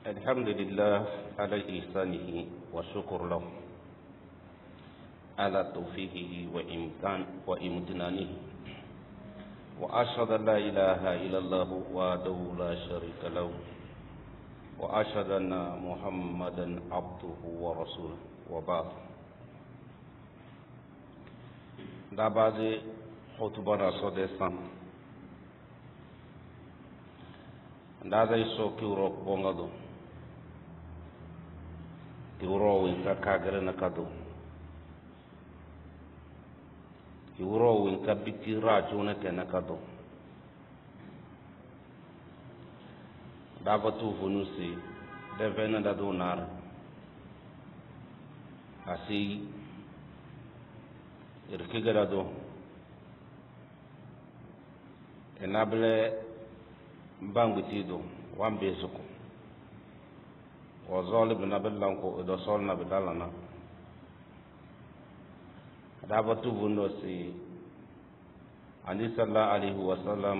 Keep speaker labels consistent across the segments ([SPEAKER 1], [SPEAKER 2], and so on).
[SPEAKER 1] الحمد لله على إحسانه والشكر له على توفيقه وإمتنانه وأشهد أن لا إله إلا الله وحده لا شريك له وأشهد أن محمدا عبده ورسوله وبعد دابازي خطبنا صدسان دازي سو كيورو بونغادو kiwuro winka kagere na kado kiwuro winka biti rajo na kena kado dabatu vunusi devena da donar asi irkigara do enable bangutido wambezuko وظالب نبلانكو إذا صلنا بدلنا دابتو بندوسي عندي صلى الله عليه وسلم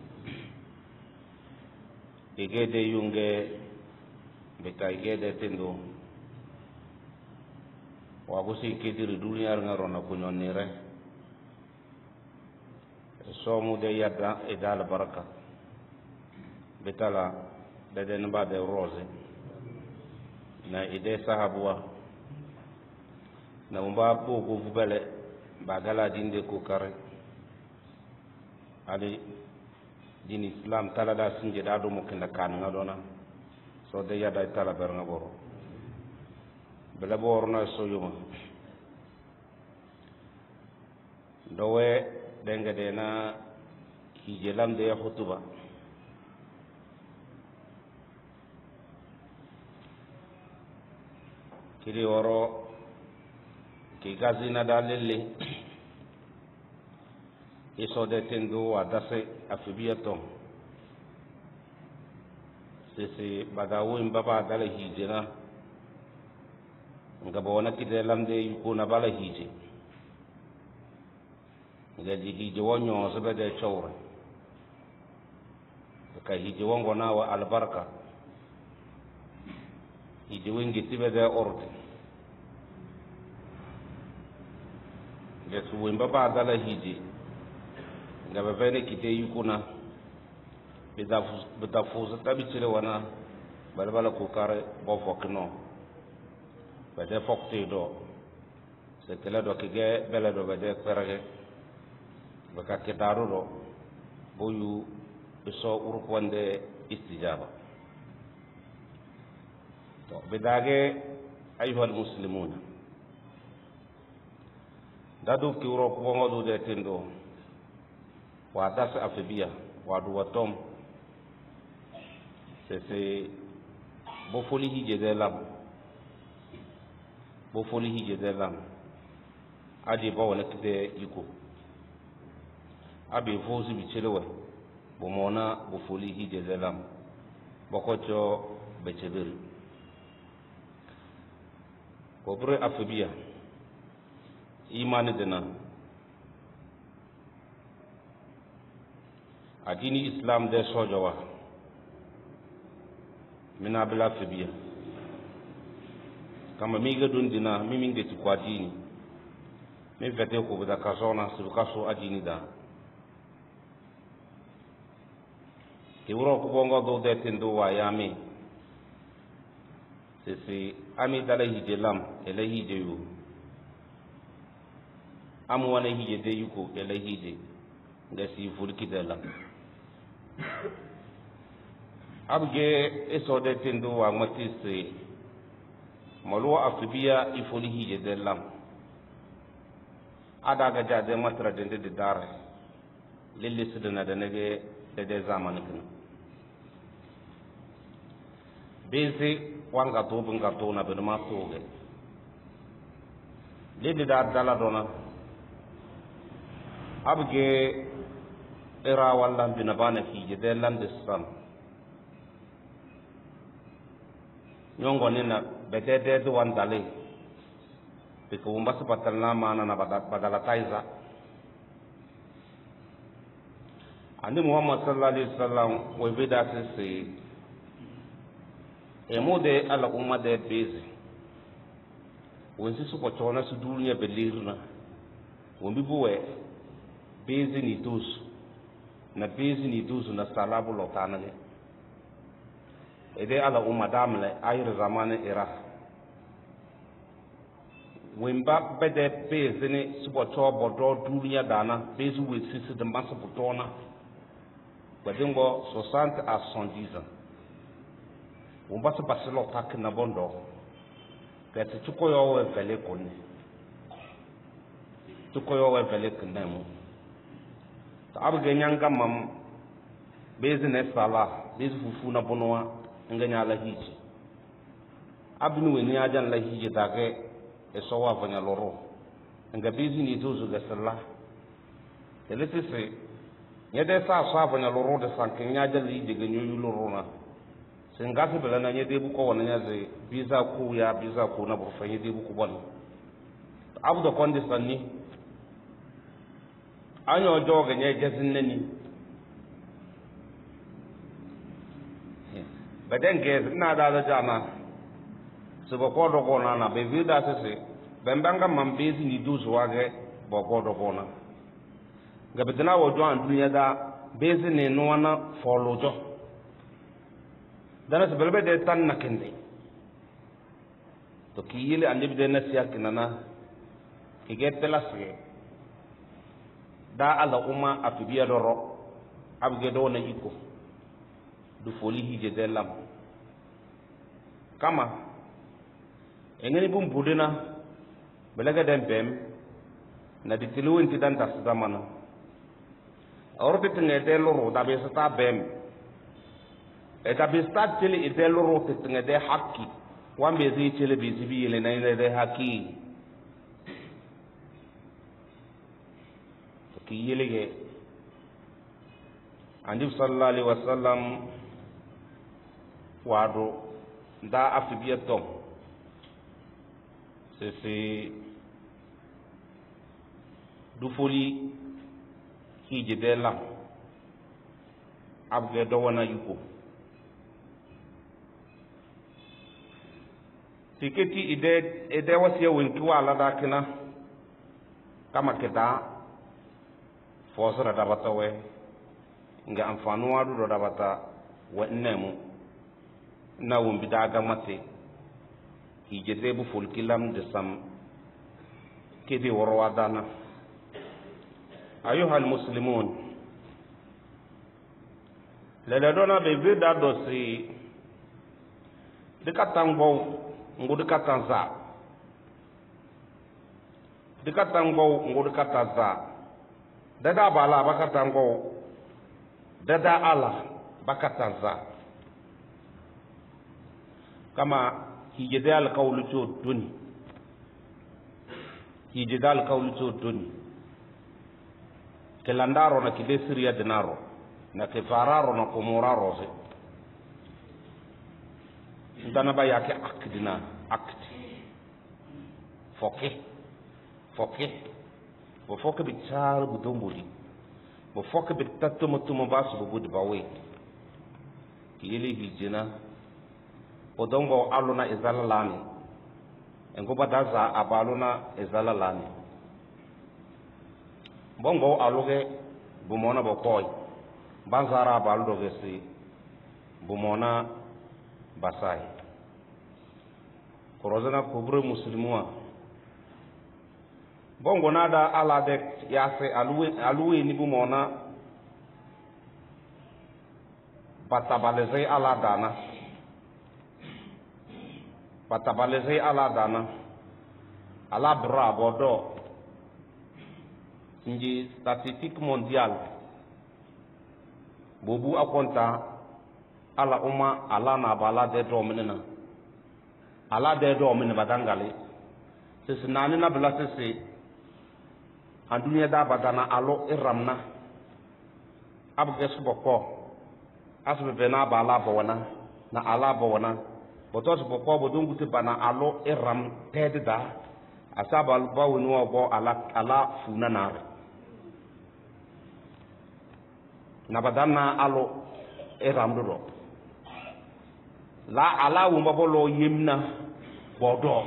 [SPEAKER 1] إجede yunge beka igede tendo wagusi kidiri dunia ngarona kunyonire somu de yadda idal baraka betala dede nba de rose na ide sahabuwa na umba bogo vubele bagala dinde ko kare ali din islam tala da sinje da do mokinda kan ngadona so de yada tala ber ngaboro bela borno so yuma dowe denga de na hijelam de khutuba kiri woro ki gazina dalele iso de tendo adase afibiato sisi bagawo imbaba dale hijira ngabona kide lamde yukuna bala hije ngaji hije wonyo sabade chawre ka hije wongo nawa albarka hije wengi tibede orte gesu wimba ba dala hije ngaba vene kite yukuna bidafuza tabitire wana balbala ko kare bo fokno bade fokte do se tele do kige bele do bade perage baka kitaru do boyu so urkwande istijaba to bidage ayuhal muslimun dadu kiwro ko ngodo de tendo wa das afibia wa du watom c'est bo foli hije de lam bo foli hije de lam adi ba wala kide yiko abi fozi bi chelewa bo mona bo foli hije de lam bokocho be chebel ko bre afibia imani dina adini islam de sojowa mina bila fibiya kama miga dun dina mimi ngeti kwa dini mi vete ko bada kasona su kaso adini da ke wuro ko bongo do de tendo wa yami sisi ami dala hije lam ele hije yu amu wana hije de yuko ele hije ngasi furki de lam abge eso de tendo wa matisi malwa afbiya ifoli hije de lam ada ga jade matra de dare lilli sidana da nage de zaman kan bezi wanga to bunga to na bin ma toge lilli da dala dona abge era wallan bin bana hije de lande sam nyongo nina bedede do wandale biko umba sapatalna mana na badala taiza andi muhammad sallallahu alaihi wasallam we bida sisi emude ala umma de bezi wonsi su ko tona su duniya belirna wombi buwe bezi ni dus na bezi ni dus na salabu lotana ne ede ala umma damle ayir zamane ira wimba bede bezi ni su ko to bodo duniya dana bezi we sisi de masa butona wadingo 60 à 110 ans wumba se basilo tak na bondo kete tuko yo we vele konni tuko yo we vele konnemu ta abge nyanga mam business sala bizu fufu na bonwa nganya la hiji abnu we ni ajan la hiji dage e so wa vanya loro nga bizi ni zuzu ga sala elete nyede sa so vanya loro de sanke nyaja li de ganyu loro na singasi bela na nyede bu ko wona nyaze biza ku ya biza ku na bu fa nyede bu ku bon abu do konde sanni anyo joge nye jazin nani baden ge na da jama so ko do ko na be vida sese bembanga mambezi ni duzu wage bo ko do ko na gabedina wo do an dunya da bezi ne no wana folojo dana se belbe de tan nakende to kiyile ande de na siya kinana kigetela se da ala umma afibiya doro abge do na iko du foli hije de lam kama engeni bum budena belaga dem bem na di tiluwenti dan tas zamana orte tenge de loro da be sta bem e da be sta tele de loro tenge de hakki wambe zi tele be zibi ele na de hakki to ki yelige andi sallallahu alaihi wasallam wado da afibiyatom c'est du foli hije de lam abge do wana yuko tiketi ide wasiya winki wala dakina kama keda fosra dabata we nga amfanu wadu do dabata wa nemu na wumbi daga mate hije de bu folki lam de sam kedi worwa dana ayuha almuslimun lele dona be vida dosi dikatangbo ngudu katanza dada bala bakatangbo dada ala bakatanza kama hijidal qawlu tuduni ke landaro na kide siriya denaro na ke fararo na komoraro se ndana ba yake akdina foke bo foke bi tsar bu dombuli bo foke bi tattumo basu bu bud bawe kiyeli hijina odongo aluna izalalani engoba daza abaluna izalalani bongo aluge bumona bokoy banzara baldo gesi bumona basai korozana kubre muslimua bongo nada ala de yase aluwe ni bumona batabaleze ala dana ala bra bodo nji statistique mondial bobu akonta ala umma ala na bala de dominena ala de domine badangale sisi nani na bla sisi andunya da badana alo iramna abge suboko asbe bena bala bawana na ala bawana botos boko bodungu te bana alo iram tedda asaba bawunu obo ala funanare na badana alo iram do la ala wumba bolo yimna bodo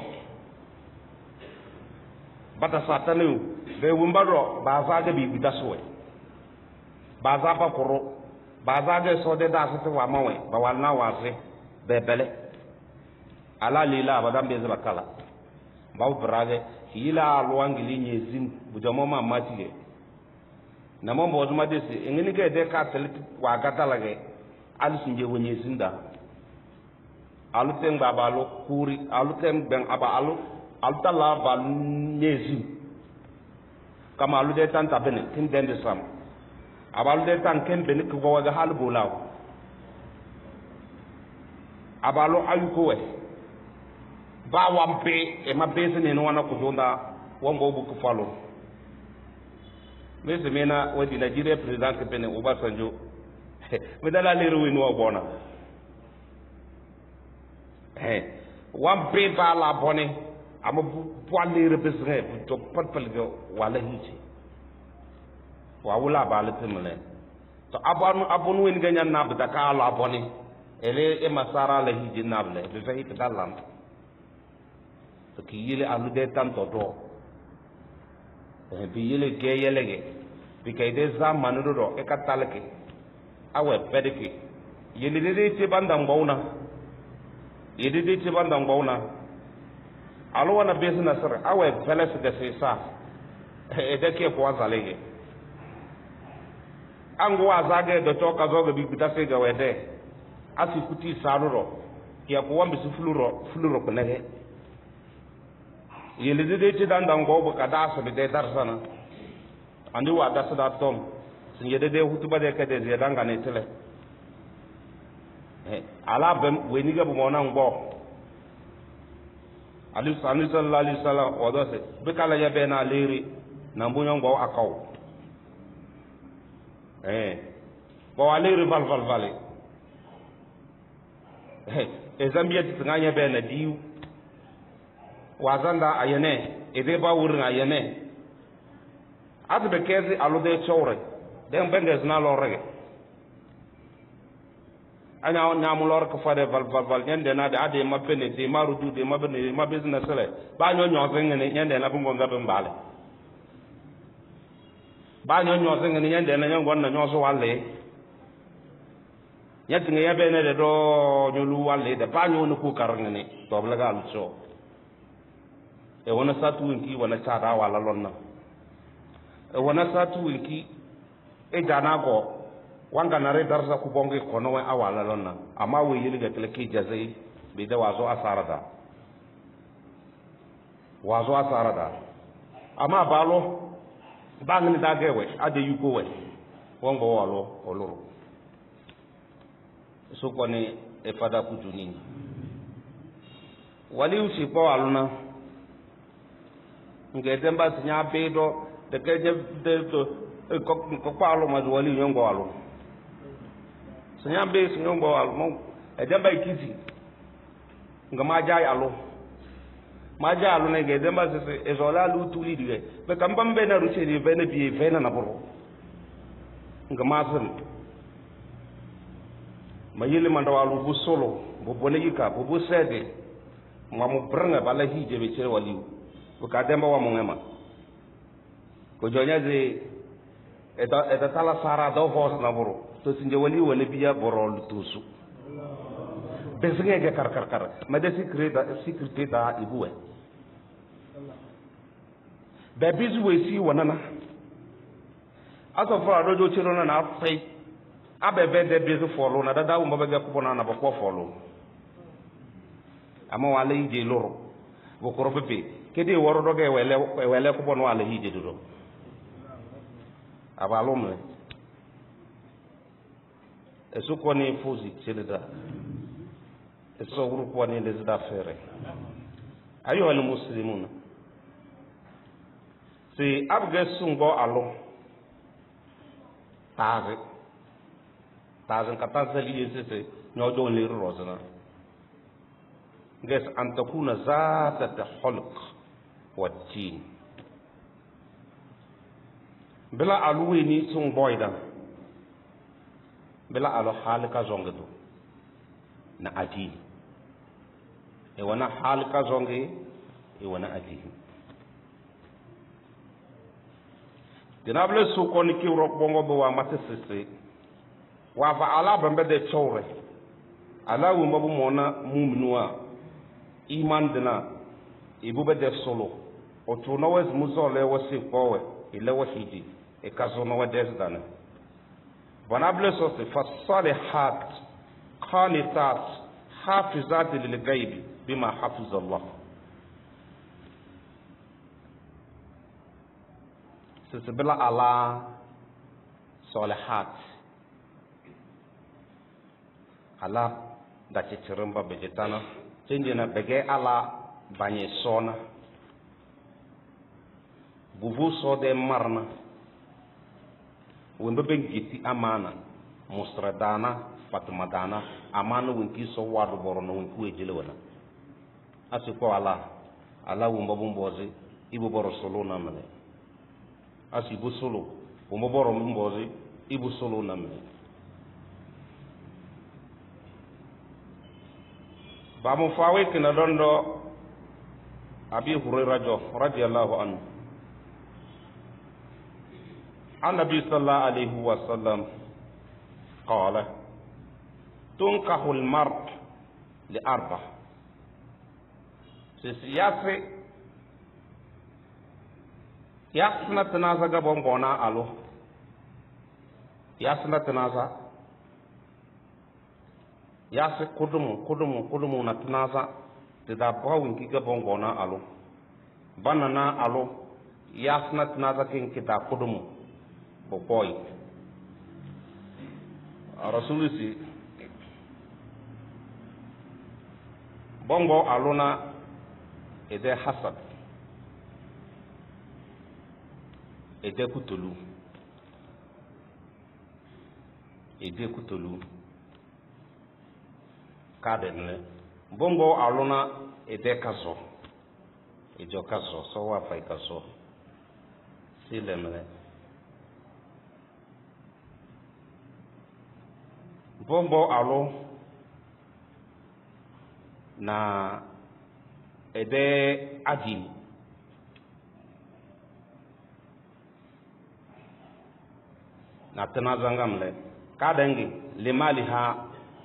[SPEAKER 1] bata satanu be wumba ro baza ga bi bidaswe baza ba koro baza ga so de da se wa mawe ba walna wase be bele ala lila ba dambe zaba kala ba brage yila alwangili nyezin bujamo ma matige na mo bo zuma desi ngini ga de ka tel wa gatalage al sunje wonyezin da aluten babalo kuri aluten ben aba alu altala bal nyezin kama alu de tan tabene tin dende sam abalu de tan ken ben ko waga hal bolaw abalu ayuko we ba wampe e mabese ne no wana kudonda wongo bu ko falo mese mena wadi Nigeria president pene Obasanjo me dala leru wi no bona wampe ba la bone ama poale repesre to patpal go wala hiji wa wula ba le temle to abonu wen ganya na bata ka la bone ele e masara la hiji nable be fa hita dalam to ki yele alu de tanto do bi yele ge yele ge bi kay de zaman do e ka talke awe pediki yele de te bandam bauna yede de te bandam bauna alo wana business sir awe feles de sa e de ke ko azalege ango azage do to ka zoga bi bitase ga wede asi kuti saruro ya ko wambi su fluro ko nege yele de te dandam go bo ka da so de darsana andi wa da sada tom sin yede de hutuba de ka de zedanga ne tele ala ben weni ga mo na ngbo ali sallallahu alaihi wasallam odo se be kala ya be na leri na mbunyo ngbo akaw bo aleri val vale e zambia tinganya be na diu wazanda ayene ede ba wurin ayene adbe kezi alude chore den benges na lorege ana nyamu lor ko fade val nyande na de ade mabene de marudu de mabene ma business le ba nyonyo zengene nyande na bungo ngabe mbale ba nyonyo zengene nyande na nyongo na nyoso wale yatinga yabe ne de do nyolu wale de ba nyonu ku karngene to blaga also e wona satu winki wona chada wala lonna e wona satu winki e jana go wanga na re darsa ku bonge kono wa awala lonna ama we yeli ga kele ki jazai be da wazo asarada ama balo bangni da gewe ade yuko we wongo walo oloro so kone e fada ku junini wali usi po aluna ngede mba sinya bedo de keje de ko palo ma wali nyongo walo sinyambe sinyombo almo edemba ikizi ngama jay alo ma jay alo ne gedemba se ezola lu tuli dige be kambambe na ruche ni vene bi vena na boro ngama sen mayele mandawalu bu solo bu boneyika bu sede mamu branga bala hije be chere waliu bu kademba wa mongema ko jonyaze eta tala sara do vos na boro to sinje wali wala biya borol tusu besnge ga kar ma de sécurité da ibuwe be bizu we si wonana aso fara dojo chiro na na fai abebe de bizu folo na dada umba ga ko na ba ko folo ama wala ije loro bo ko ropepe kede woro doge wele ko bon wala hije do abalomle eso kone fuzi seleda eso grupo ni les d'affaires ayo al muslimuna si abge sungo alo taze kata zali sese nyodo le rozana ges an takuna zata khulq wa din bila aluwe ni sun boyda bila alo halika zongedo na adini e wana hal ka zongi e wana ati dinable su ko ni ki ro bongo bo wa mate sisi wa fa ala bambe de chore ala wu mabu mona mumnuwa iman dina ibu be de solo o tu no wes muzole wasi kowe ile wahidi e kazo no wades dana bonable so se fa salihat qanitat hafizat lil ghaib bima hafiz Allah sesebela ala salihat ala da ciciramba bejetana cenjena bege ala banye sona bubu so de marna wembe bengiti amana mustradana fatmadana amana winki so wadu borono winku ejele wana asiko ala wumba bumbozi ibu boro solo namale asibu solo wumba boro mbozi ibu solo namale ba mu fawe kina dondo abi hurairah radhiyallahu anhu النبي صلى الله عليه وسلم قال تنكح المرء لأربع سياسي ياسنا تنازا غبونغونا ألو ياسنا تنازا yasi kudumu na tunaza tida bawin ki gabongona alu banana alu yasna tunaza kin kita kudumu boy rasulisi bongo aluna ede hasad ede kutulu kadenle bongo aluna ede kazo ejo kazo so wa fai kazo silemle bombo alo na ede adi na tanazangamle kadengi limali ha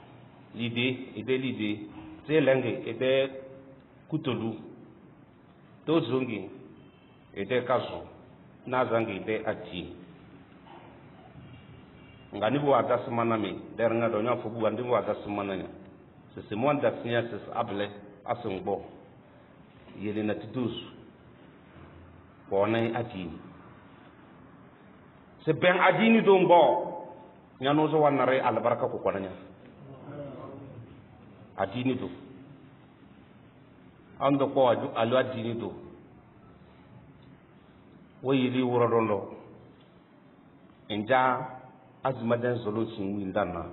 [SPEAKER 1] lide zelenge ede kutolu tozongi ede kazo nazangi ede adi ngani bo ada semana me der nga do nya fo bu andi bo ada semana nya se mo anda sia se able asengbo yele na tidus bonai adini se ben adini do mbo nya no so wanare albaraka ko konanya adini do ando ko alu adini do wayili wuro dondo enja azumaden solution windana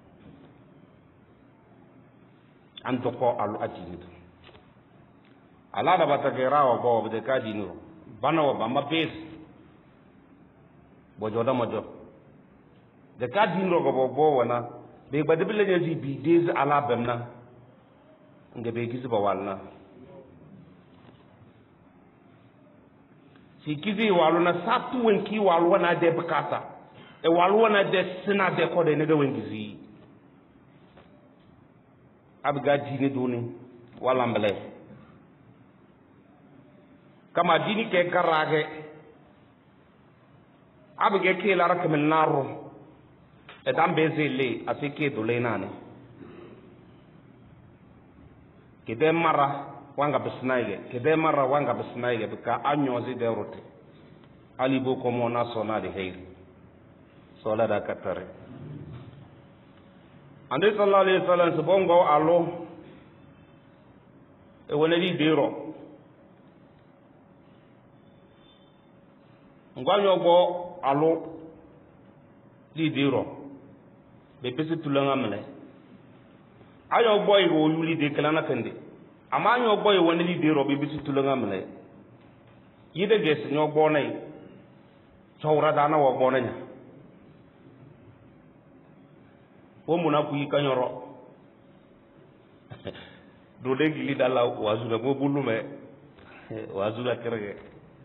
[SPEAKER 1] antoko alu ajini ala da batagera wa bo de kadinu bana wa ba mabes bojo da mojo de kadinu go bo wana be gbade bele nyi bi des ala bemna ngebe gizu ba walna si kizi walu na satu wenki walu wana de bukata e walwana de sina de ko de ne ga wengizi abga dini duni wala mbele kama dini ke garage abge ke la rakam naro e dambe zele asike dole nane kede mara wanga bisnaige bika anyozi de rote ali boko mona sona de heiri sola da katare ande sallallahu alaihi wasallam bongo alo e woneli biro ngwanyo go alo li biro be pesi tulanga mele ayo boy go yuli de kala na kende amanyo boy woneli biro be pesi tulanga mele yide ges nyo go nay chawra dana wo go nanya wo muna ku yi kanyoro do de gili dala wazuna mo bulume wazuna kerge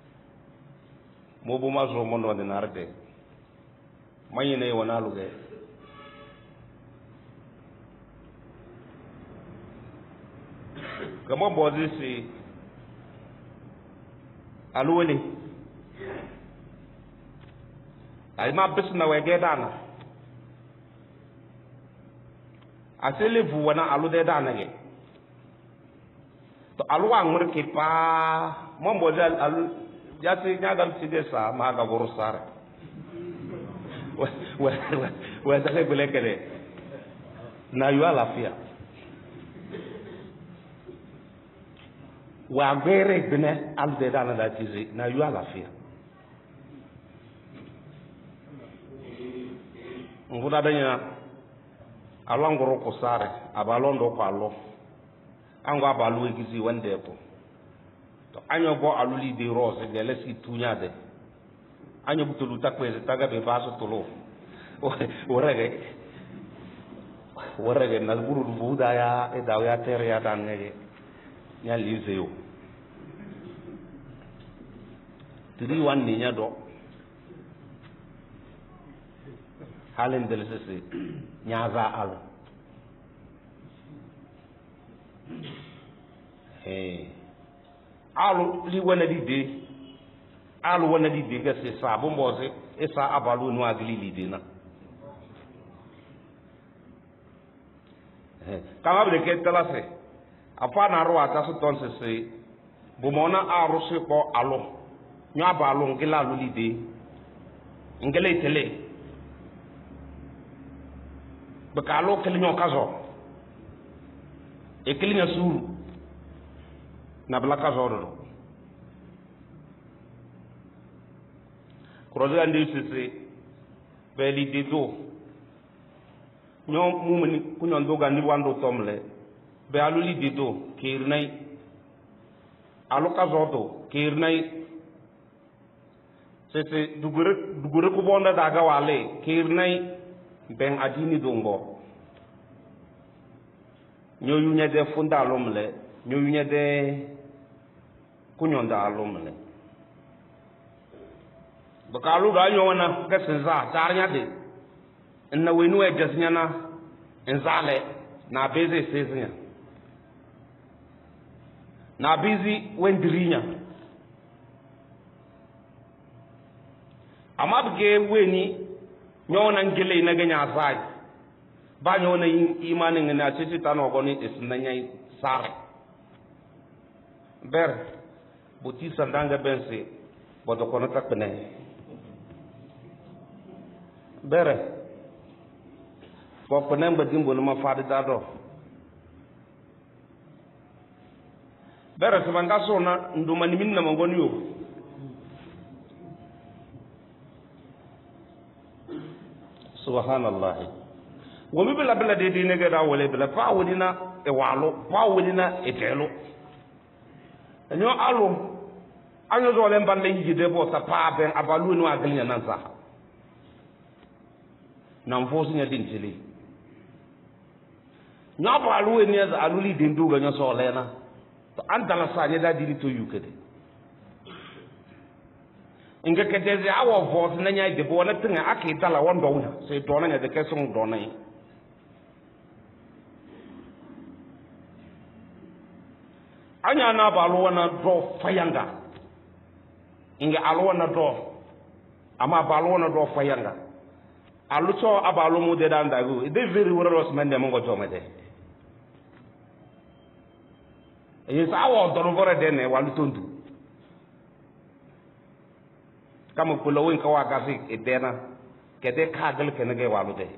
[SPEAKER 1] mo bu ma zo mondo de narde mayine wona luge kama bozi si alwele ay ma bisna wege dana asele vu wana alude dana ge to alwa ngurke pa mo bozi al jati nyagal sige sa ma ga borusar wa da ke belekere na yu alafia wa gbere bene alde dana da tizi na yu alafia nguda danya alongoro ko sare abalondo ko allo ango abalu egizi wande ko to anyo bo aluli de rose de lesi tunya de anyo butulu takweze taga be baso tolo warage na buru buda ya e daw ya ter ya dan ngege nya liseo tiri wan ni nya do halen del sese nya za al alu li wana di de alu wana di de ga se sa bo mboze e sa abalu no agli li de na kama bile ke talase apa na ro ata so ton se bo mona aru se ko alo nya abalu ngila lu li de ngele tele bakalo kelinyo kazo e kelinya suru na bla kazo do kroze andi sisi beli dido nyo mumuni kunyo ndoga ni wando tomle be aluli dido kirnai aluka zoto kirnai sisi dugure ku bonda daga wale kirnai ben adini dongo nyo yunya de funda lomle nyo yunya de kunyo nda alomle bakalu da nyo wana gasinza tarnya de inna wenu e jasnyana inzale na beze seznya na bizi wendirinya amabge weni nyona ngele na ganya sai ba nyona imanin na titi tano goni isnanya sar ber buti sandanga bense bodo kono takne bere ko penen badin bonu ma fadi dado bere so banga sona nduma ni minna mangoni yo subhanallah wo mi bela bela de ne ga da wole bela pa wodina e walo pa wodina e telo enyo alo anyo zo le mballe yide bo sa pa ben abalu no aglinya nan sa nan fosu nya din tili nya ba alu ni az aluli din duga nya so le na to antala sa nya da diri to yukede inga kedeze awo vot na nya de bo na tinga akitala wondo una se to na nya de kesung do na anya na ba alu wana do fayanga inga alu wana do ama ba alu wana do fayanga alu so abalu mu de dan dagu de veri wora los mende mo go jomete e sa awo do no vore de ne walu tontu kama kula win kawa gasi edena kede kagal kenege walu de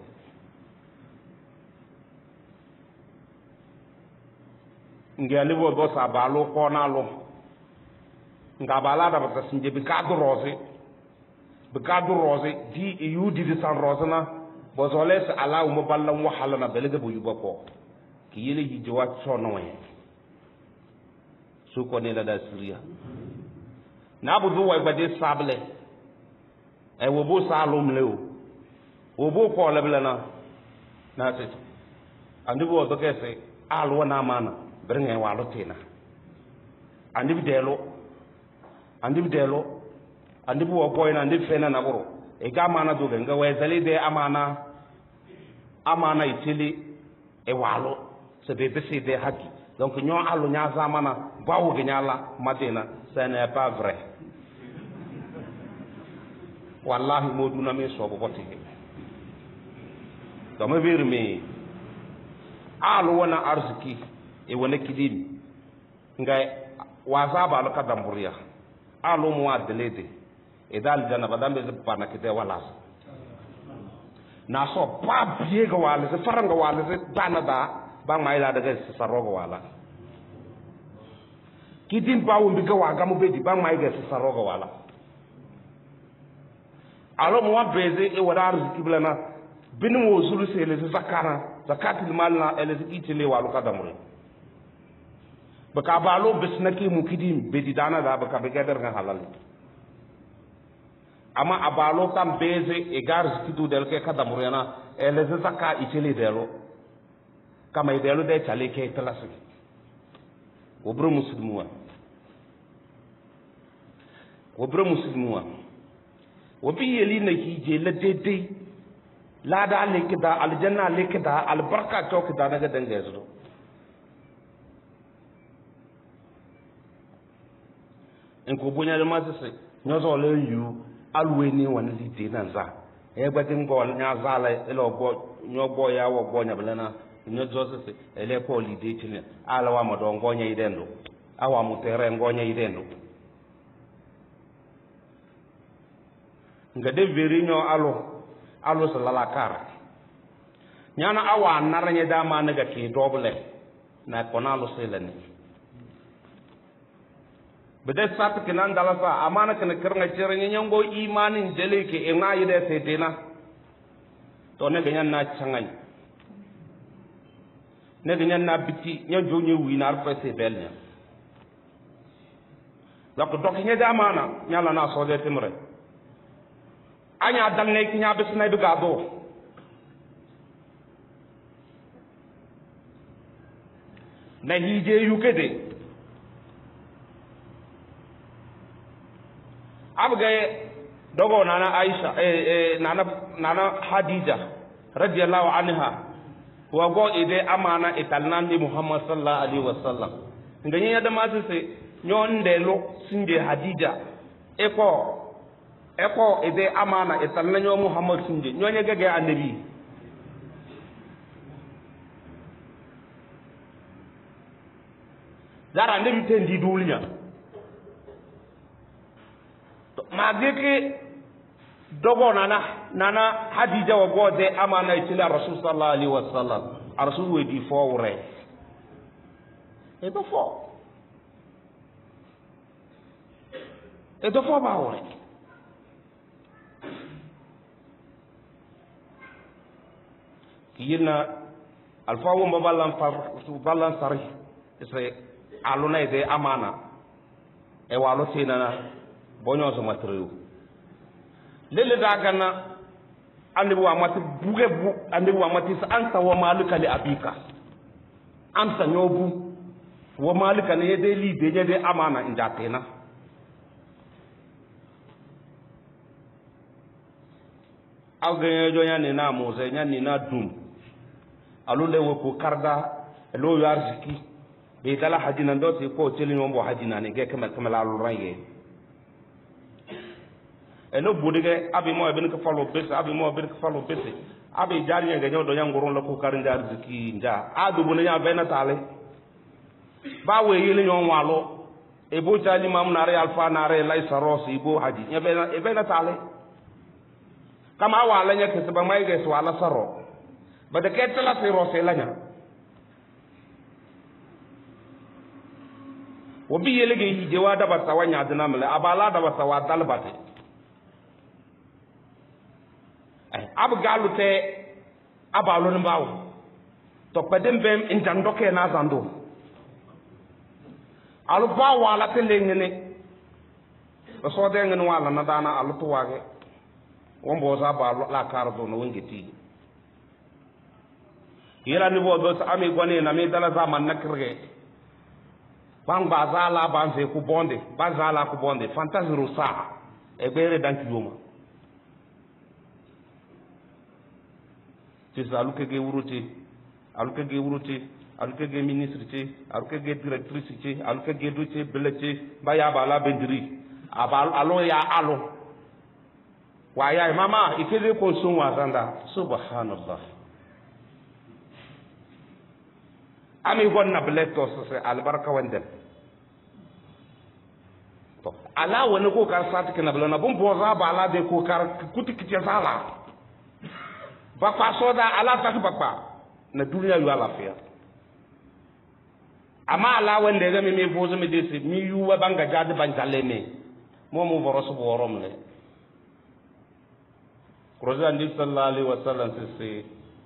[SPEAKER 1] ngali bo bo sa balu ko na lo ngabala da ba sinje bi kadu rose di yudi di san rosana bo zoles ala mo ballam wahala na belege bu yuba ko ki yele ji jwa sono we su ko ne la da siriya na bu du way ba de sable e wo bo salum lew wo bo ko le bela na tet andi bo to kese alwa na mana bernge walo tina andi bidelo andi bu boy na andi fena na buru e ga mana do nga wezali de amana itili e walo se be besi de haki donc ñoo alu ñaa zamana bawu gi ñala madina ce n'est pas vrai wallahi moduna me so bo tigi dama bir mi alu wana arziki e wana kidin ngay wazaba al kadamburiya alu mu adelede e dal jana badam be pana kite wala na so pa biega wala se faranga wala se banada bang mai la daga se sarogo wala kidin bawo mbiga waga mo bedi bang mai ga se sarogo wala alo mo beze e wala arziki blana binu wo zulu se le zakara zakatul mal na ele itile walu kadamuri baka balo besnaki mu kidin bedi dana da baka be gadar nga halal ama abalo kam beze e gar skidu del ke kadamuri na ele zakka itile delo kama idelo de chale ke talasi wobro muslimuwa wobi yeli na hije la dede la da lekida aljanna lekida albarka to kida daga dange zo en ko bunya de masese nyozo le yu alwe ni wan li de nanza e gbadin gol nya zala elo go nyobo ya wo go nya belana nyozo sese ele ko li de tine ala wa modo ngonya idendo awa mutere ngonya idendo nga de verinyo alo salala kar nyana awa naranye da ma naga ke doble na konalo selani bede sat kinan dalasa amana kana kirnga cirenge nyango imanin jele ke e ngayi de sedena to ne ganyan na changai ne ganyan na biti nyanjo nye winar presse belnya lako dokinya da mana nyala na so de timre anya dangne kinya bisna bi gado na hije yukede abgaye dogo nana Aisha nana Hadija radiyallahu anha wa go ide amana italnandi Muhammad sallallahu alaihi wasallam ngani ya da masu se nyonde lo sinje Hadija eko ide amana italnanyo Muhammad sinje nyonye gege annabi dara annabi tendi dulinya mageke dogo nana Hadija wa gode amana itila Rasul sallallahu alaihi wasallam Rasul we di fowre e do fo bawre kiyina alfawo balan sari ise aluna ide amana e walo tinana bonyo so matrew lele dagana andi wa mati buge bu andi wa mati sa ansa wa malika li abika amsa nyobu wa malika ne de li beje de amana indatena awge jo nyane na moze nyane na dum alule wo ko karda lo yarziki be dala hajina ndoti ko teli nyombo hajina ne ge kama alu range eno budige abi mo ben ko falo bes abi mo ben ko falo bes abi jariya ga nyodo yangoron la ko karin dar ziki nja adu bu nya bena tale ba we yele nyon walo e bo jali mam nare alfa nare lay saros ibo haji nya bena tale kama wala nya ke ba mai ga swala saro ba de ketala siro se lanya wobi yele ge hije wa da ba tawanya dinamle abala da ba tawa dalbate ab galute abalon mbaw to pedem bem injandoke na zando alu ba wala te lengene so de ngene wala na dana alu to wage wombo za ba la kardo no ngeti yela ni bo do sa ami gone na me dala za man nakre bang bazala ban fe ku bonde bazala ku bonde fantasiro sa e bere dan kiyoma ci salu ke ge wuruti alu ke ge wuruti alu ke ge ministre ci alu ke ge directrice ci alu ke ge duci belati ba ya bala bendiri abal alo ya alo wa ya mama ikeze ko sun wasanda subhanallah ami gonna bletto se albarka wandel to ala woni ko kar sat ke na blana bum boza ba ala de ko kar kuti kiti sala ba pa soda ala tak bakpa na duniya yu ala fiya ama ala wande ga mi bozo mi desi mi yu wa banga jade banjale me momo boroso borom le Roja ndi sallallahu alaihi wasallam sisi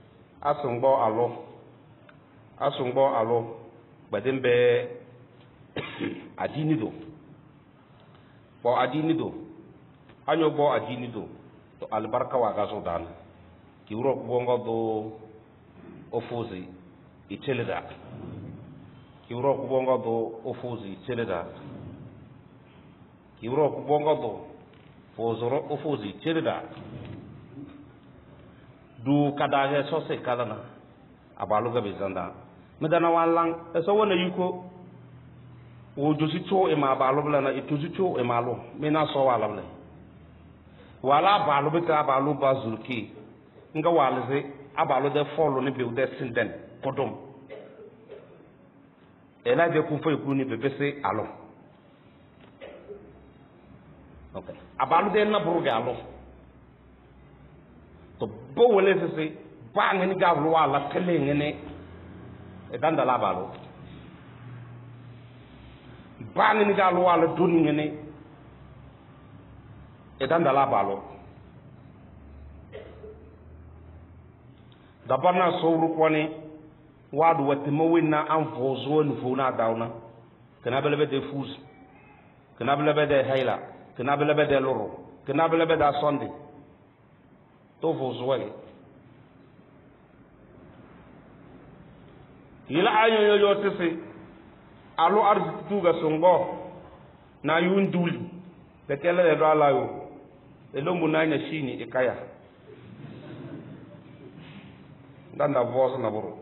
[SPEAKER 1] asungbo alo badembe adini do bo adini do anyo bo adini do to albarka wa gaso dan ki wuro bongo do ofozi iteleda ki wuro bongo do ofozi iteleda ki wuro bongo do fozoro ofozi iteleda du kadage sose kalana abalu ga bezanda medana walang eso wona yuko wo josi to e ma balu bla na ituzi to e malo mena so wala bla wala balu beta balu bazulki nga walze abalu de follow ni be de sinden kodom ela de ku fay ku ni be bese alo okay abalu de na buruge alo to bo wole se ba ngani ga lo wala kele ngene e danda la balo ba ngani ga lo wala dun ngene e danda la balo da bana sowru kwani wadu wati mawina an fozo ni fona dauna kana belebe de fuz kana belebe de hayla kana belebe de loro kana belebe da sonde to vozwele ila ayo yo tese alo arzu ga songo na yunduli de kele do ala yo elo munanya shini ikaya danda voz na boro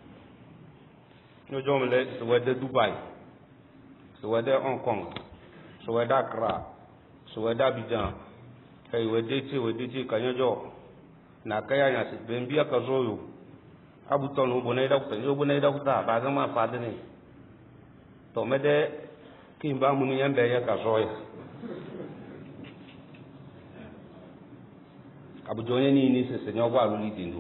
[SPEAKER 1] no jomle so wede Dubai so wede Hong Kong so wede Accra so wede Abidjan kai wede ti kanyojo na kaya nya se bembia ka zoyo abuton no bonai da kuta yo bonai da kuta ba ga ma fade ne to mede kimba munu yambe ya ka zoya abu jonye ni se nyo gwa lu lidindu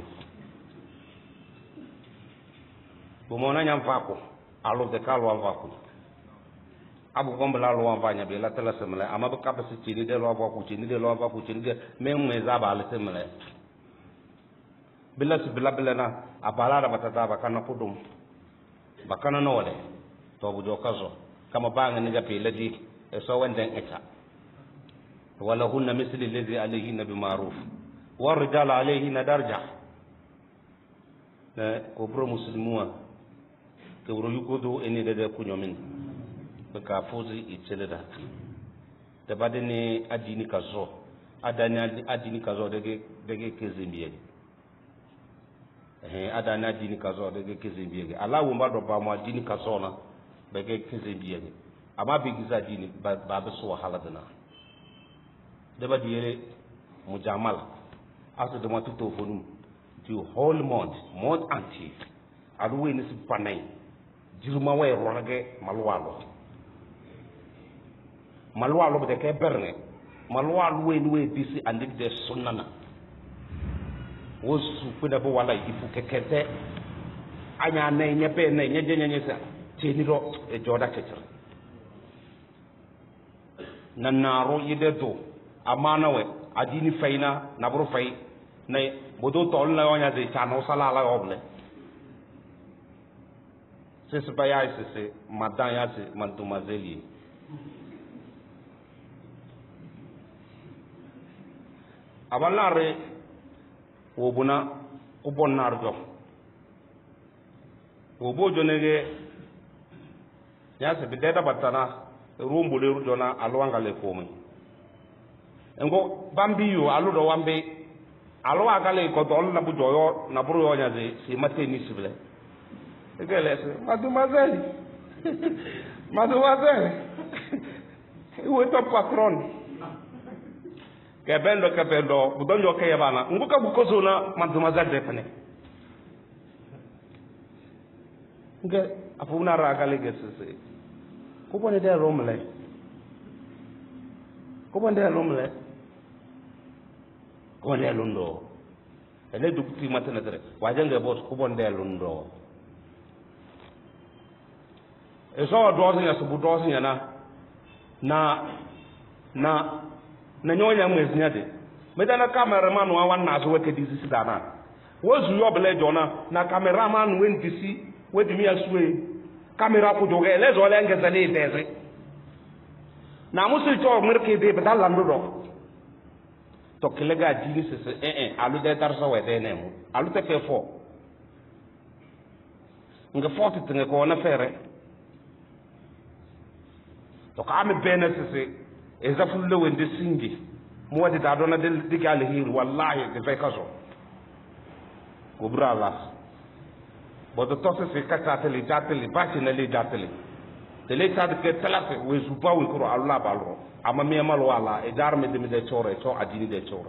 [SPEAKER 1] bo mona nyam fako alo de kalo am fako abu gombla lo am fanya be la tala semle ama ba capacity ni de lo am fako ni de lo am fako ni de même mes abale semle bila na abala da batata bakana kudum bakana nole to bu jokazo kama banga ni gape ladi e so wenden eta wala hunna misli alladhi alayhi nabi ma'ruf wa rijal alayhi darja ko bro muslimua ko bro yukodo eni de kunyomin ka fuzi iteleda da badene adini kazo adini kazo dege kezimbiye adana dini kazo de kezimbiye ala wo mba do ba mo dini kazo na be kezimbiye ama be giza dini ba be so wahala dana de ba diere mujamal aso de matuto fonum the whole month anti aluwe ni sipanai jiruma wa roge malwalo be de ke berne malwalo we ni we bisi andik de sunnana wosu pena bo wala ifu kekete anya na nyepe na nyenye sa teniro e joda keter na naro yide do amana we adini faina na buru fai na bodo tol na onya de chano sala la oble sese baya sese madan ya se mantumazeli abalare wobuna ubon narjo wobo jonege nya se bideda batana rumbu le rudona alwanga le komi ngo bambiyo alu do wambe alu agale ko dol na bu joyo na buru yo nya ze si mate ni sible egele se mademoiselle mademoiselle où est ton patron kebendo budon yo ke yabana nguka bukozo na mademoiselle de fane nge afuna ra agale ke se ko bonne de romle ko bonne de romle ko bonne lundo ele dukti matana tere wajanga boss ko bonne de lundo eso dozi ya subu dozi ya na nyonya mwezi nyade medana cameraman wa wana zo weke disi sidana wozu yo bele jona na cameraman wen disi wedi mi asue camera ku joge le zo le ngezali teze na musu to merke be badala ndo to kilega jini sese alu de darso wede nemu alu te ke fo nga foti tinga ko na fere to kame bene sese ezafulle wende singi mo wadi da dona del digal hir wallahi de fay kaso ko brala bodo to sese kata tele jatele bati na le jatele tele tad ke talafe we zuba we ko Allah balro ama mi mal wala e darme de chore to adini de chore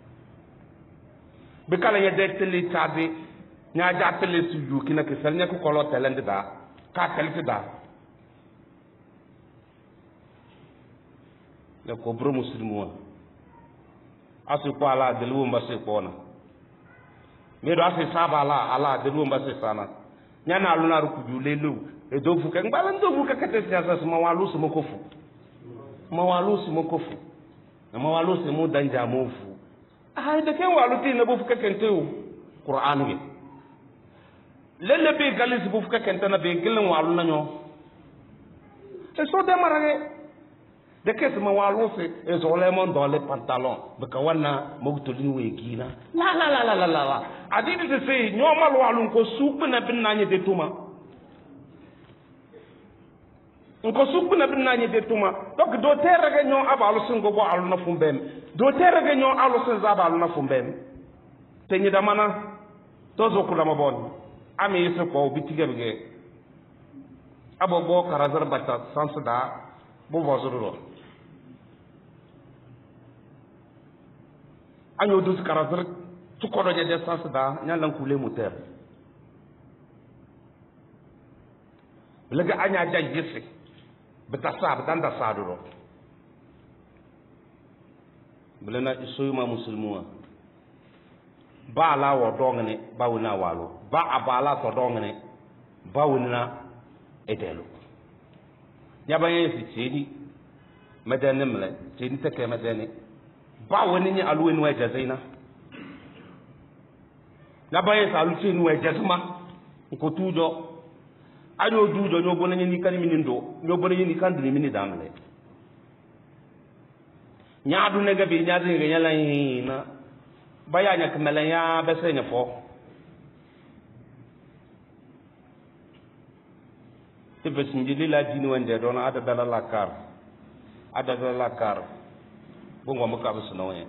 [SPEAKER 1] be kala ya de tele tade nya jatele su yu kina ke selnya ko kolo telende da ka telfi da le ko bro muslimu asu ko ala de lu mbase ko na me do asu saba ala de lu mbase sana nyana aluna ru kuju le lu e do fu ke ngala ndo fu ke kete siasa ma walu su mokofu ma walu su mokofu ma walu su mu danja mu fu ay de ken walu ti na bu fu ke kente o qur'an ge lele be galis bu fu ke kente na be gelin walu na nyo e so de marage de kes ma walu se e so le mon dans les pantalons be ka wana mo tolin we gina la adidi de se nyo mal walu ko suku na bin nanye de tuma ko suku na bin nanye de tuma donc do terre ga nyo abalu sun go alu na fumbem do terre ga nyo alu sun zabalu na fumbem te nyi damana to zo kula mabon ami yeso ko bitige bege abo bo karazar bata sans da bo vozuro anyo dus karazar tu ko do de sans da nyalan kule moteur lega anya jajjisi bita sab dan da saduro bulana isoyuma muslimuwa ba la wo dongene ba wona walo ba abala to dongene ba wona etelo nyaba yesi cedi medene mle cedi teke medene ba woni ni alu en waje zaina nyaba yesi alu cedi waje zuma ko tujo ayo dujo nyo bona ni kan minindo nyo bona ni kan dini mini damle nyaadu ne gabe nyaadu ne nyala hina baya nya kamala ya besenya fo tibe sinjili la dini wande don ada dalala kar bongo mo kabe suno yen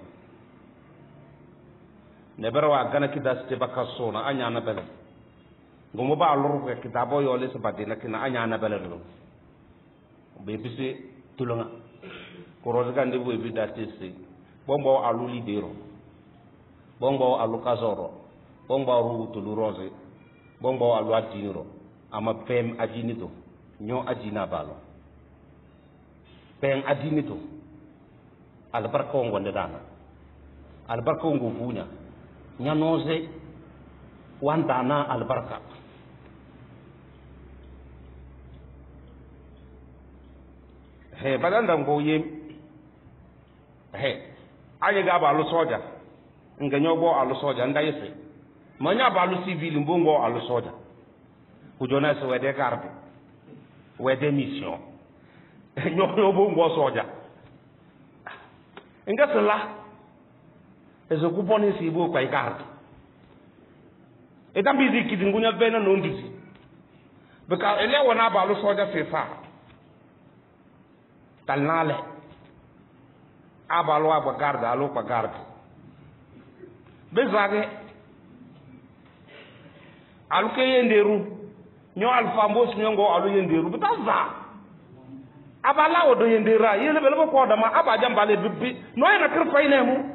[SPEAKER 1] ne berwa gana kidas te bakaso na anya na bele ngomo ba lor ko kitabo yo le sabade na kina anya na bele do be bisi tulunga ko rozga ndi bo bi datisi bombo alu libero bombo alu kazoro bombo ru tulu rose bombo alu adiniro ama pem adinito nyo adina balo pem adinito albarka ngonde dana albarka ngo funya nyanoze wandana albarka he badanda ngo yem he aye ga ba lu soja nga nyobo alu soja nda yese manya ba lu civil mbongo alu soja kujona se wede garde wede mission nyobo mbongo soja nga sala ezo kuponi si bo kwa garde e dambi zikidi ngunya bena no ndisi beka ele wona ba lu soja fefa talnale abalo agba garda alo pa garda bezage aluke yenderu nyo alfambos nyongo alu yenderu bitaza abala odo yendera yele bele ko dama abaja mbale bibbi no yana kirfa inemu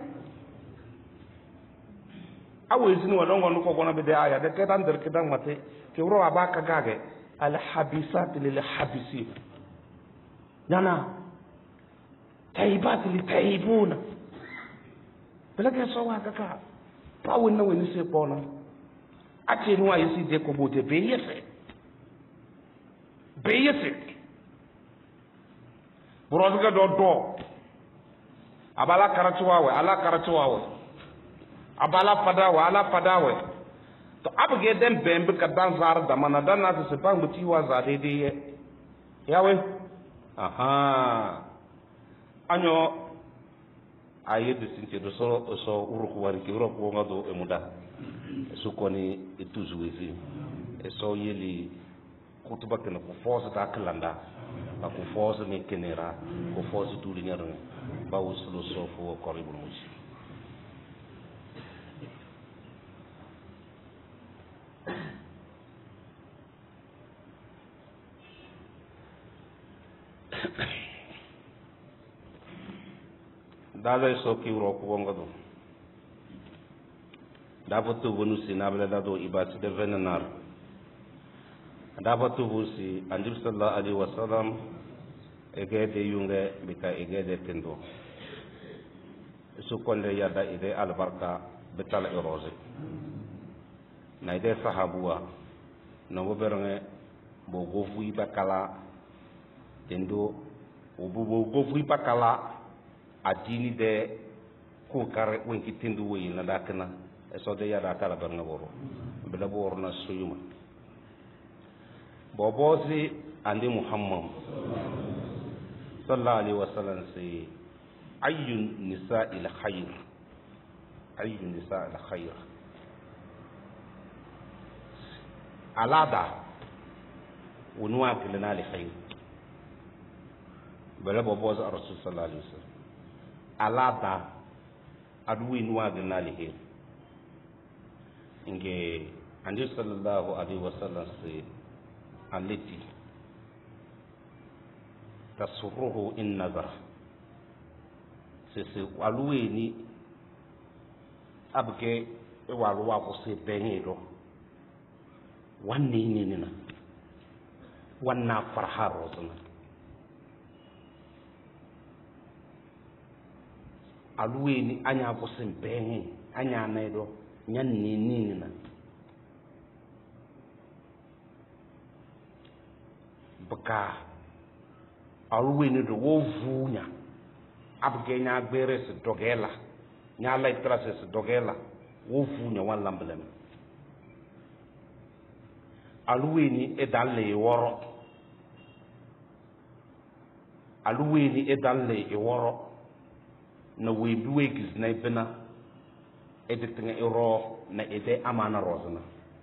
[SPEAKER 1] awezini wadongo nuko gona bede aya de kedan der kedan mate ke wuro abaka gage al habisat lil habisin nana taibat li taibuna belaka so wa kaka pawo na weni se pona ati no ayi si de ko bote beyese burozuga do abala karatuwawe ala karatuwawe abala padawe to abge dem bembe ka dan zar da mana dan na se bang buti wa za de de yawe aha anyo ayi de sinche do so uruku wari ki uruku ngado emuda sukoni ituzuwezi so yeli kutuba kana ku force ta kalanda ba ku force ne kenera ku force tuli nyaro ba usulu sofu ko ribul musi dale so ki ro ko ngado da fotu bonu sinabla da do ibati de venenar da fotu busi annabi sallallahu alaihi wasallam egede yunge bika egede tendo su konde yada ide albarka betal erose na ide sahabuwa na woberenge bo gofu ibakala tendo obubo gofu ibakala adini de ko kar wenki tendo wi na dakna so de yada kala barnga boro bela boro na suyuma bobosi andi muhammad sallallahu alaihi wasallam si ayyun nisa'il khair alada wunwa kilana li khair bala bobosi rasul sallallahu alaihi wasallam alada adwi nuwa kilana li khair inge andi sallallahu alaihi wasallam si aliti tasurruhu in nazar sese waluweni abke waluwa ko se bengido wanni nina wanna farharo sana aluweni anya ko se bengi anya nedo nyanni nina baka alweni do wovunya abge nya gbere se dogela nya la trace se dogela wovunya wan lamblem alweni edalle woro na webi wegis na ibena editinga ero na ede amana rozna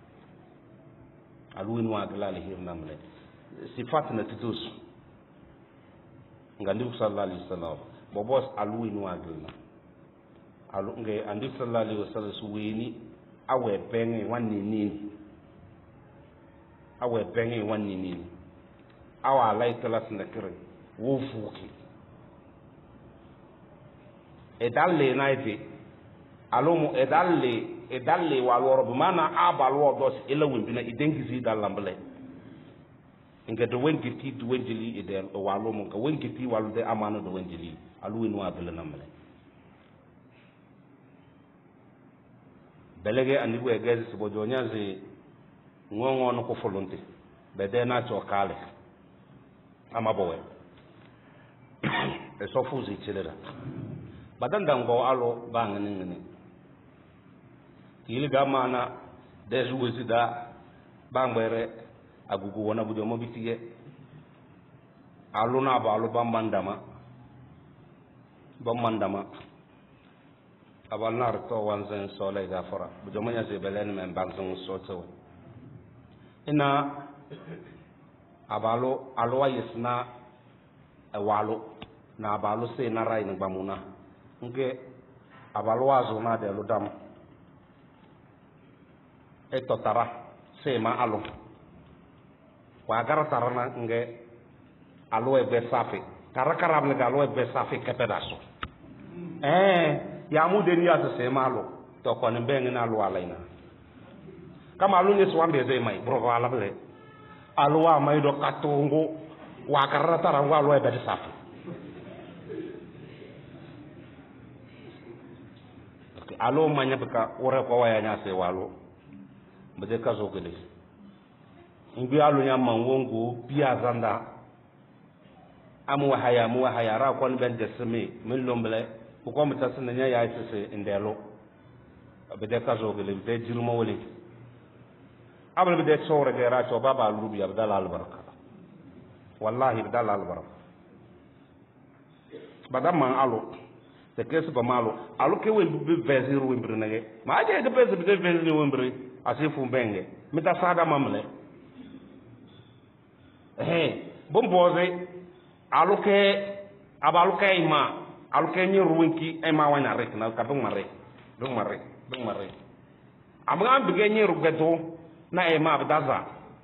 [SPEAKER 1] alweni wa glali hirnamle sifat na titus ngandi sallallahu alaihi wasallam bobos alwi no agilna alu nge andi sallallahu alaihi wasallam suweni awe penge wanni nini awa laitalas na kire wo fuki edalle naide alomu edalle wa loro bimana abalwo dos elawin bina idengizi dalambele inga do wengiti do wenjili ide walo mo ka wengiti walu de amana do wenjili alu inu abele namle belege andi we gezi sibo jonyazi ngongo no ko folonte bede na to kale amabowe e so fuzi chelera badanda ngo alo bangani ngini kili gamana dezu wezida bambere agugu wona budo mo bitige aluna ba alu bambandama abal nar to wanzen sole gafara budo mo nyase belen men bangson soto ina abalo alwa yesna awalo na abalu se na rai ni bamuna nge abalu wazo na de ludam e totara se ma alu wa gara tarana nge alu e be safi karakara ne galo e be safi ke pedaso ya mu de ni asa se ma alu to ko ne be na alu alaina kama alu ni swambe ze mai bro wala bele alu wa mai do katungu wa gara tarana alu e be safi alo manya beka ore ko waya nya se walo bede ka zo gele ngi alo nya mangongo pia zanda amu haya ra ko ben de seme min lombele ko mi tasna nya ya se ndelo bede ka zo gele be jiruma wole abal bede sore ge ra to baba lubi abdal al baraka wallahi abdal al baraka badam alo te kesi ba malo alu ke we be vezir we mbre nage ma je de pese be vezir we mbre asifu mbenge mita sada mamle bomboze alu ke abalu ke ima alu ke ni ruwinki e ma wana rek na ka dum mare amga bige ni rugato na e ma badaza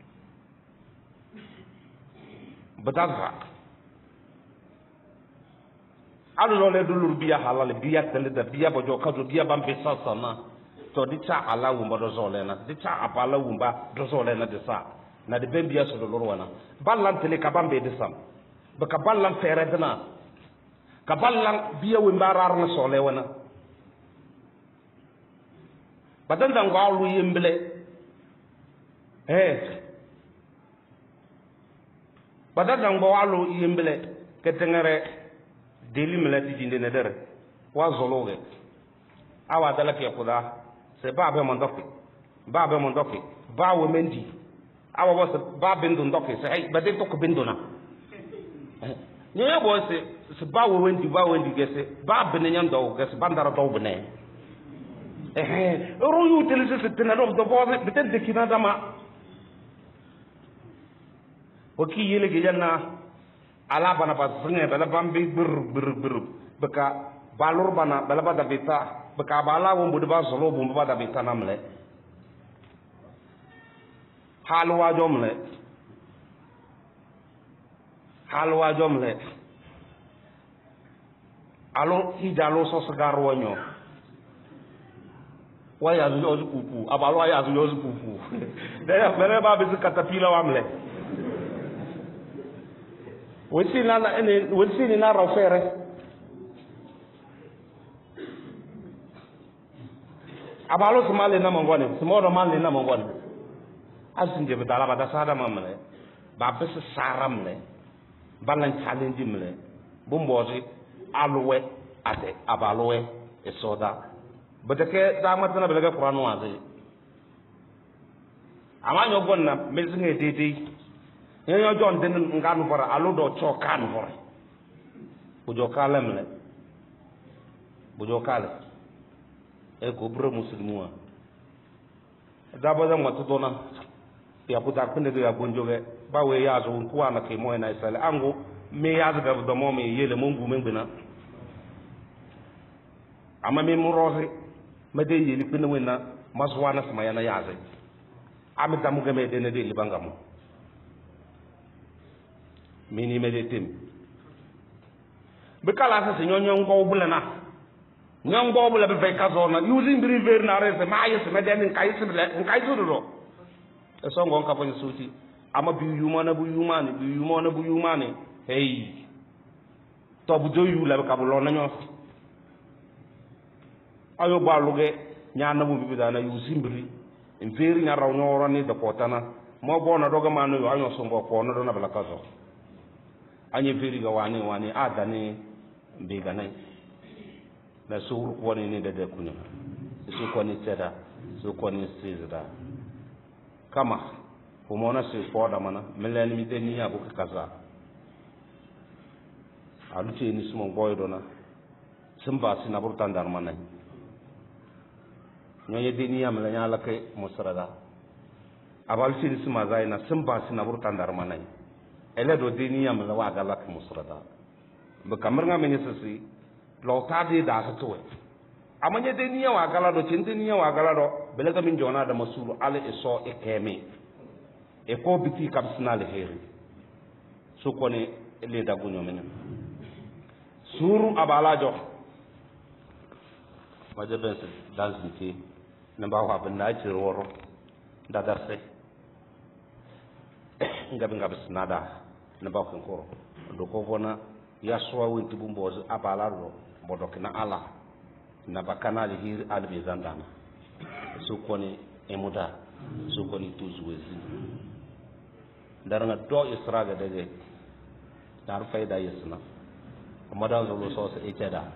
[SPEAKER 1] alu lo le dulur biya halal biya tele da biya bojo kazo biya bambe sasana to di cha ala wumba do zole na di cha apala wumba do zole na de sa na de ben biya so do lorwana ballan tele ka bambe de sam ba ka ballan fere dana ka ballan biya wumba rar na sole wana badan dan ga alu yemble badan dan ga alu yemble ke tengere deli melati jinde ne dere wa zologe awa dala ke kuda se ba be mondoki ba wo mendi awa bo se ba bindu ndoki se ay ba de to ko binduna nyoya bo se ba wo wendi gese ba be ne nyando gese bandara do bene ro yu telise se tena do bo be te de kina dama o ki yele ge janna ala bana ba sunge bala bambi bir beka balur bana bala bada bita beka bala wo mbudu ba solo bu bada bita namle halwa jomle alo hijalo so sagar wonyo waya zo kupu abalo aya zo kupu daya bele ba bi katapila wamle wesini na rofere abalo sumale na mangone sumodo male na mangone asinje bedala bada sada mamle ba bes saramle balan challenge mle bumboji alwe ate abalowe esoda bedeke damatna belega qur'an wazi amanyo gonna mezinge dede nyo jon den nganu fara alu do chokan fara bujo kale e ko bro muslimuwa da boda mo tudona ya puta kunde ya bonjoge bawe ya zo kuwa na ke moy na isale angu me ya zo do mo me yele mo ngu mengbena ama me mu rozi me de yeli kunde wena maswana sama yana yaze ami damu game de ne de libangamo mini medetim bekala sa nyonyo ngo bulana nyongo bula be kazona using river na rese ma yes meden kai suduro so ngo ka fanya suti ama bi yumane hey to bu joyu la ka bulo nanyo ayo baluge nyana bu bi dana using bri inveri nya raw nyoro ni de potana mo bona doga manu yo ayo so ngo ko no do na bala kazo anye veri ga wani adani biga nai na suru kwani ni da kunya su kwani tsada su kwani sizda kama kumona se foda mana melani mi deni ya buka kaza aluti ni sumo boydo na simba sina burtan dar manai nyoye deni ya melanya lake musrada abal sin sima zaina simba sina burtan dar manai ele do deni ya mela wa galak musrada be kamrnga minisisi lo tadi da sa tuwe amanya de niya wa gala do cinte niya wa gala do belega min jona da masulu ala iso e keme e ko biti kabsnal heri su ko ne le da gunyo men suru abala jo majabe se dansinti na ba wa banda ci woro da darse ngabe snada na ba ko do ko vona ya sowa wonti bu mboz abala do bodokina ala na bakana li hir albi zandana su koni emuda su koni tuzuwezi daranga do israga dege dar fayda yesna amada zo so se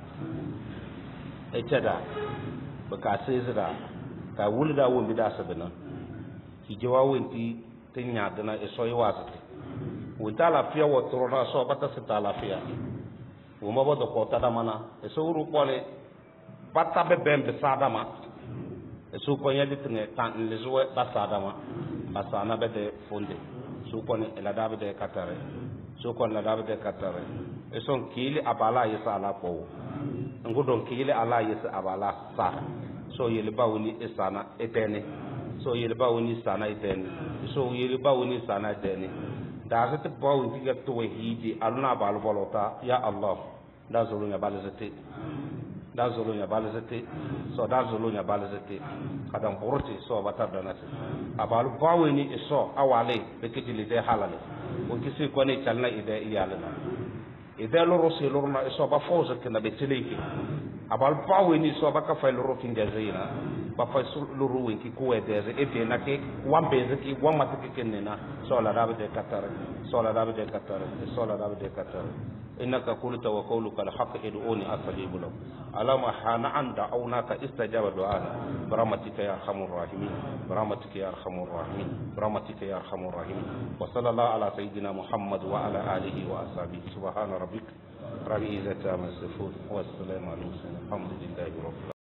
[SPEAKER 1] echeda baka sezira ka wulda won bida sabana ki jawa wonti tinya dana e soyi wasati wonta la fiya wo torona so bata sita la fiya wo mo bodo ko tada mana e so ru pole bata be bembe sadama e so ko nyadi tne tan le zo basadama basana be de fonde so ko ne la dabe de katare so ko la dabe de katare e son kili abala yesa ala ko ngudon kili ala yesa abala sa so yele bawuni esana etene so yele bawuni sana etene so yele bawuni sana etene da zata bawu diga to hiji aluna bal bolota ya allah da zulunya balazati da zulunya balazati so da zulunya balazati kadam boroti so batar da nati abalu bawuni iso awale bekiti de halale on kisi ko ne chalna ide iyalana ide loro se loro na iso ba foza kina betileki abal bawuni so ba ka fa loro fingazina ba fa loro winki ko edeze ete na ke wambeze ki wamata ke kenena so la dabe de katare so la dabe de katare so la dabe de katare innaka qulta wa qawluka al-haqq id'uni astajib lak alama hana anda aunaka istajaba du'ana برحمتك يا ارحم الراحمين برحمتك يا ارحم الراحمين برحمتك يا ارحم الراحمين وصلى الله على سيدنا محمد وعلى اله واصحابه سبحان ربك رب العزه عما يصفون والسلام على المرسلين الحمد لله رب العالمين.